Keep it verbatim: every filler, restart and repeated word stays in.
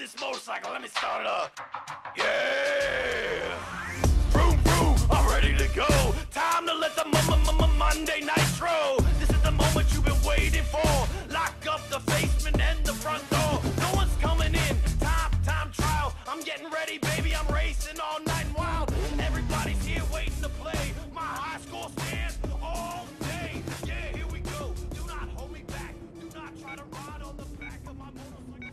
this motorcycle. Let me start it up. Yeah. Vroom, vroom. I'm ready to go. Time to let the Monday Nitro. This is the moment you've been waiting for. Lock up the basement and the front door. No one's coming in. Time, time trial. I'm getting ready, baby. I'm racing all night and wild. Everybody's here waiting to play. My high score stands all day. Yeah, here we go. Do not hold me back. Do not try to ride on the back of my motorcycle.